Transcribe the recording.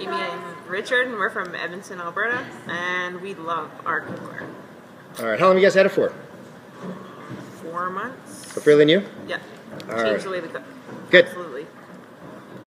Amy and Richard, and we're from Edmonton, Alberta, and we love our cookware. All right, how long have you guys had it for? 4 months. So fairly new? Yeah. All Changed right. the way we cook. Good. Absolutely.